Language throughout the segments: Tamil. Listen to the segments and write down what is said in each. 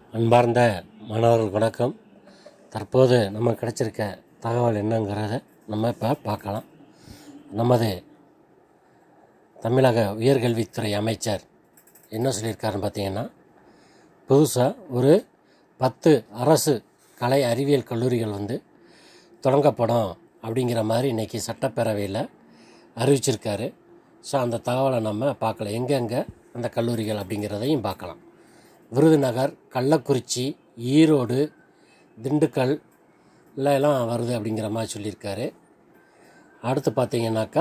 அன்பார்ந்த மாணவர்கள் வணக்கம். தற்போது நமக்கு கிடைச்சிருக்க தகவல் என்னங்கிறத நம்ம இப்போ பார்க்கலாம். நமது தமிழக உயர்கல்வித்துறை அமைச்சர் என்ன சொல்லியிருக்காருன்னு பார்த்தீங்கன்னா, புதுசாக ஒரு 10 அரசு கலை அறிவியல் கல்லூரிகள் தொடங்கப்படும் அப்படிங்கிற மாதிரி இன்றைக்கி சட்டப்பேரவையில் அறிவிச்சிருக்காரு. ஸோ அந்த தகவலை நம்ம பார்க்கலாம். எங்கெங்கே அந்த கல்லூரிகள் அப்படிங்கிறதையும் பார்க்கலாம். விருதுநகர், கள்ளக்குறிச்சி, ஈரோடு, திண்டுக்கல் எல்லாம் வருது அப்படிங்கிற மாதிரி சொல்லியிருக்காரு. அடுத்து பார்த்திங்கனாக்கா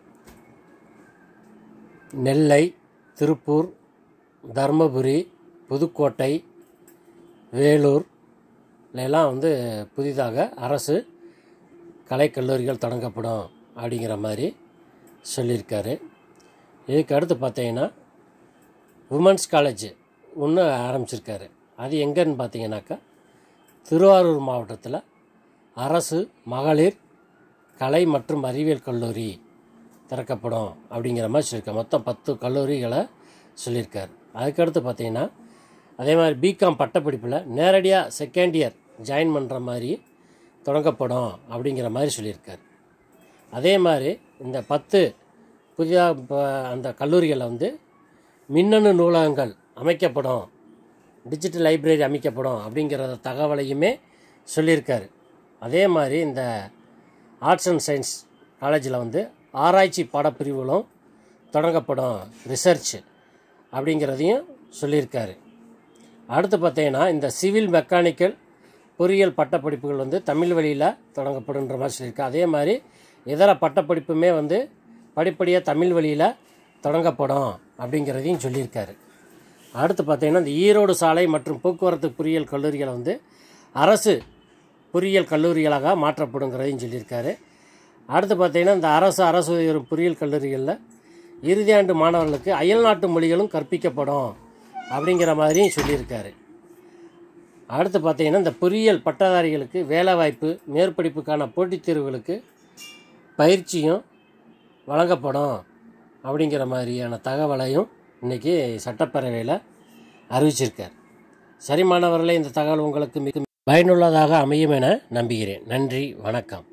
நெல்லை, திருப்பூர், தருமபுரி, புதுக்கோட்டை, வேலூர் எல்லாம் புதிதாக அரசு கலைக்கல்லூரிகள் தொடங்கப்படும் அப்படிங்கிற மாதிரி சொல்லியிருக்காரு. இதுக்கு அடுத்து பார்த்திங்கன்னா உமன்ஸ் காலேஜ் ஒன்று ஆரம்பிச்சிருக்காரு. அது எங்கன்னு பார்த்தீங்கன்னாக்கா திருவாரூர் மாவட்டத்தில் அரசு மகளிர் கலை மற்றும் அறிவியல் கல்லூரி திறக்கப்படும் அப்படிங்கிற மாதிரி சொல்லியிருக்காரு. மொத்தம் 10 கல்லூரிகளை சொல்லியிருக்காரு. அதுக்கடுத்து பார்த்திங்கன்னா அதே மாதிரி பிகாம் பட்டப்படிப்பில் நேரடியாக செகண்ட் இயர் ஜாயின் பண்ணுற மாதிரி தொடங்கப்படும் அப்படிங்கிற மாதிரி சொல்லியிருக்காரு. அதே மாதிரி இந்த 10 புதிதாக அந்த கல்லூரிகளில் மின்னணு நூலகங்கள் அமைக்கப்படும், டிஜிட்டல் லைப்ரரி அமைக்கப்படும் அப்படிங்கிற தகவலையுமே சொல்லியிருக்காரு. அதே மாதிரி இந்த ஆர்ட்ஸ் அண்ட் சயின்ஸ் காலேஜில் ஆராய்ச்சி பாடப்பிரிவுகளும் தொடங்கப்படும், ரிசர்ச் அப்படிங்கிறதையும் சொல்லியிருக்காரு. அடுத்து பார்த்தீங்கன்னா இந்த சிவில் மெக்கானிக்கல் பொறியியல் பட்டப்படிப்புகள் தமிழ் வழியில் தொடங்கப்படுன்ற மாதிரி சொல்லியிருக்காரு. அதே மாதிரி இதர பட்டப்படிப்புமே படிப்படியாக தமிழ் வழியில் தொடங்கப்படும் அப்படிங்கிறதையும் சொல்லியிருக்காரு. அடுத்து பார்த்திங்கன்னா இந்த ஈரோடு சாலை மற்றும் போக்குவரத்து பொறியியல் கல்லூரிகளை அரசு பொறியியல் கல்லூரிகளாக மாற்றப்படுங்கிறதையும் சொல்லியிருக்காரு. அடுத்து பார்த்திங்கன்னா இந்த அரசு பொறியியல் கல்லூரிகளில் இறுதியாண்டு மாணவர்களுக்கு அயல்நாட்டு மொழிகளும் கற்பிக்கப்படும் அப்படிங்கிற மாதிரியும் சொல்லியிருக்காரு. அடுத்து பார்த்திங்கன்னா இந்த பொறியியல் பட்டதாரிகளுக்கு வேலைவாய்ப்பு, மேற்படிப்புக்கான போட்டித் தேர்வுகளுக்கு பயிற்சியும் வழங்கப்படும் அப்படிங்கிற மாதிரியான தகவலையும் இன்றைக்கி சட்டப்பேரவையில் அறிவிச்சிருக்கார். சரி மாணவர்களே, இந்த தகவல் உங்களுக்கு மிக பயனுள்ளதாக அமையும் என நம்புகிறேன். நன்றி, வணக்கம்.